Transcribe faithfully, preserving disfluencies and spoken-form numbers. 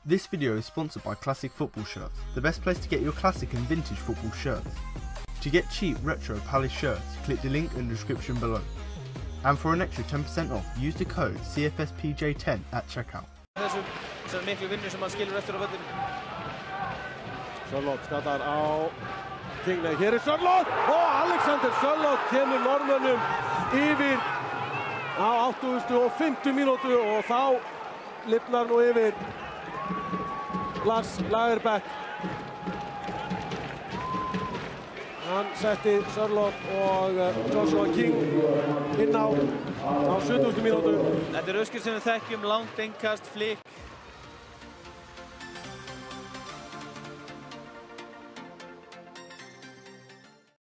This video is sponsored by Classic Football Shirts, the best place to get your classic and vintage football shirts. To get cheap retro Palace shirts, click the link in the description below. And for an extra ten percent off, use the code C F S P J ten at checkout. Þessum miklu vinnu sem hann skilur eftir á völlinu. Sørloth skallar á King. Hér er Sørloth og Alexander Sørloth kemur Norðmönnum yfir á áttugustu og fimmtu mínútu og þá lifnar nú yfir Lars Lagerbäck. Hann setti Sørloth og Joshua King inn á á sjötugustu mínútu. Þetta er öskir sem við þekkjum, langt innkast, flick.